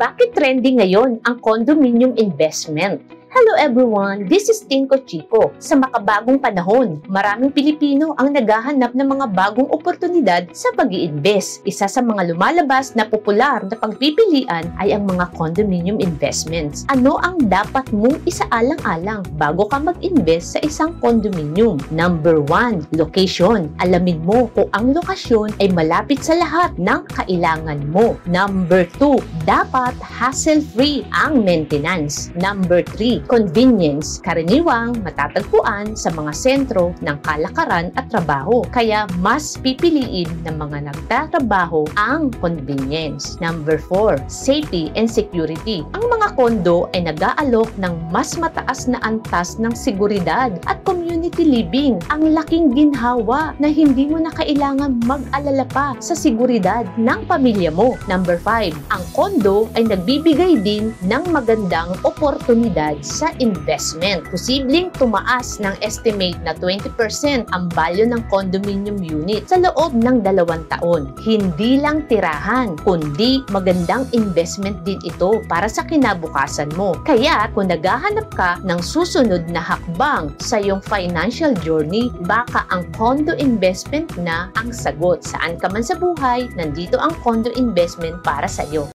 Bakit trending ngayon ang condominium investment? Hello everyone! This is Tinko Chico. Sa makabagong panahon, maraming Pilipino ang naghahanap ng mga bagong oportunidad sa pag-i-invest. Isa sa mga lumalabas na popular na pagpipilian ay ang mga condominium investments. Ano ang dapat mong isaalang-alang bago ka mag-invest sa isang condominium? Number 1, location. Alamin mo kung ang lokasyon ay malapit sa lahat ng kailangan mo. Number 2, dapat hassle-free ang maintenance. Number 3, convenience. Karaniwang matatagpuan sa mga sentro ng kalakaran at trabaho. Kaya mas pipiliin ng mga nagtatrabaho ang convenience. Number 4, safety and security. Ang mga kondo ay nag-aalok ng mas mataas na antas ng seguridad at community living. Ang laking ginhawa na hindi mo na kailangan mag-alala pa sa seguridad ng pamilya mo. Number 5, ang kondo ay nagbibigay din ng magandang oportunidad sa investment. Posibleng tumaas ng estimate na 20% ang value ng condominium unit sa loob ng 2 taon. Hindi lang tirahan, kundi magandang investment din ito para sa kinabukasan mo. Kaya kung naghahanap ka ng susunod na hakbang sa iyong financial journey, baka ang condo investment na ang sagot. Saan ka man sa buhay, nandito ang condo investment para sa iyo.